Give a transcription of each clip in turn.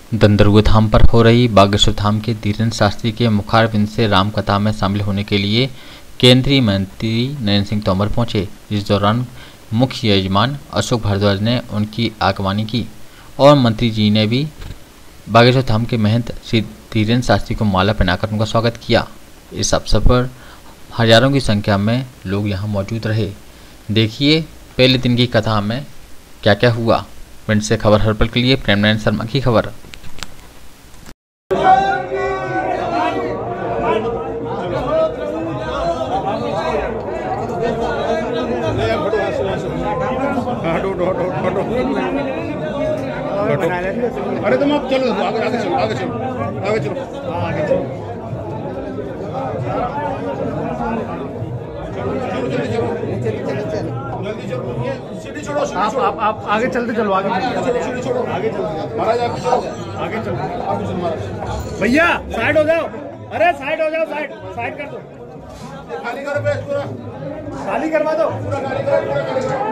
दंदरगु धाम पर हो रही बागेश्वर धाम के धीरेन्द्र शास्त्री के मुखारबिंद से रामकथा में शामिल होने के लिए केंद्रीय मंत्री नरेंद्र सिंह तोमर पहुंचे। इस दौरान मुख्य यजमान अशोक भारद्वाज ने उनकी आगवानी की और मंत्री जी ने भी बागेश्वर धाम के महंत श्री धीरेन्द्र शास्त्री को माला पहनाकर उनका स्वागत किया। इस अवसर पर हजारों की संख्या में लोग यहां मौजूद रहे। देखिए पहले दिन की कथा में क्या क्या हुआ। पिंड से खबर हर पल के लिए प्रेम नारायण शर्मा की खबर। अरे तुम आप चलो आगे आगे चलो आगे चलो आगे चलो आगे चलो आप आगे चलते चलो आगे छोड़ो आगे चलो महाराज आगे चलो महाराज भैया साइड हो जाओ। अरे साइड हो जाओ, साइड साइड कर दो, खाली करो बेस पूरा खाली करवा दो, पूरा खाली करो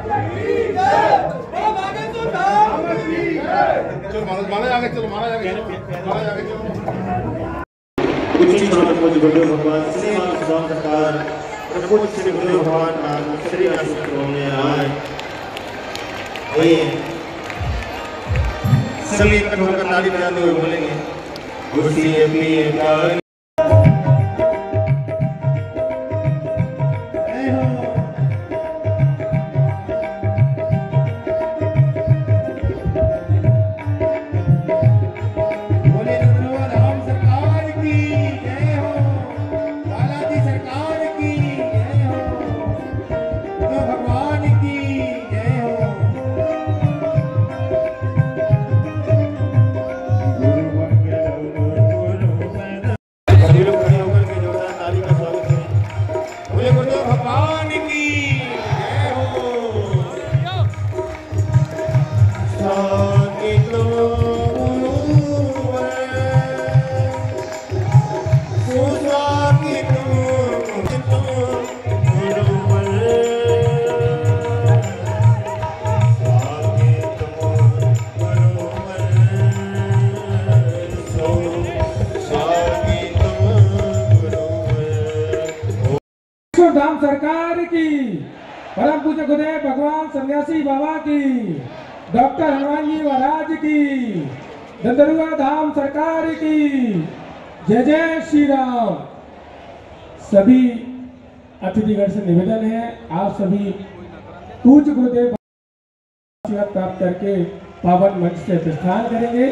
चलो महाराज आगे चलो महाराज आगे चलो। कुछ ही समय पूज्य गुरुदेव भगवान श्री मान सुदाम सरकार प्रभु श्री गुरुदेव भगवान श्री आशीर्वाद में आए सभी इकट्ठे होकर ताली बजाते हुए बोलेंगे खुशी अपनी धाम सरकार की, परम पूज्य गुरुदेव भगवान सन्यासी बाबा की, डॉक्टर हनुमान जी महाराज की, दंदरुआ धाम सरकार की, जय जय श्री राम। सभी अतिथिगण से निवेदन है आप सभी पूज्य गुरुदेव आशीर्वाद प्राप्त करके पावन मंच से प्रस्थान करेंगे।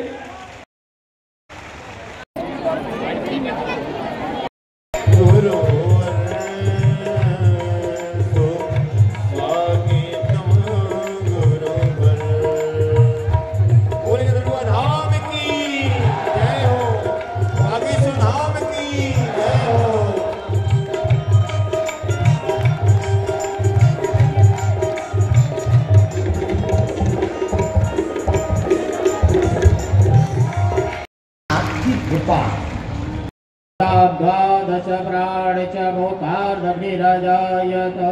द्वादश प्राण च मोक्षार्थभिरजायत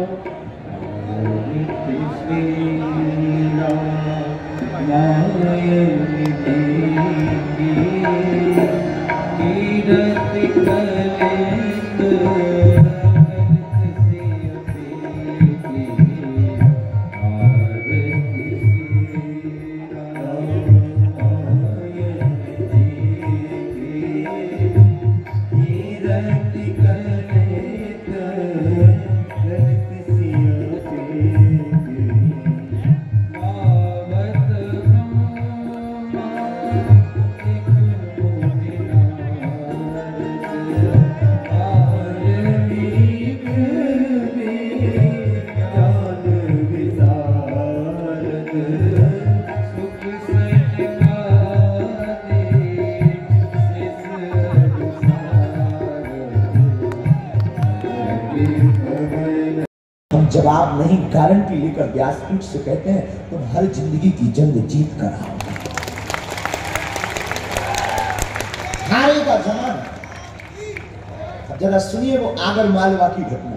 जवाब नहीं गारंटी लेकर व्यासपीठ से कहते हैं तुम हर जिंदगी की जंग जीत कर आओ। हारेगा जहान। जरा सुनिए वो आगर मालवा की घटना।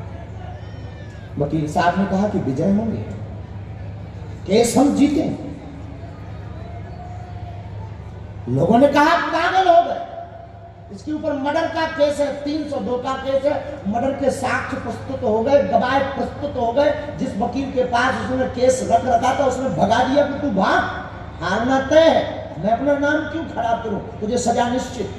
वकील साहब ने कहा कि विजय होंगे, केस हम जीते, लोगों ने कहा पागल हो गए, इसके ऊपर मर्डर का केस है, 302 का केस है, मर्डर के साक्ष्य प्रस्तुत हो गए, गवाह प्रस्तुत हो गए। जिस वकील के पास उसने केस रख रखा था उसने भगा दिया कि तू भाग, हारना तय है, मैं अपना नाम क्यों खराब करूं, तुझे सजा निश्चित।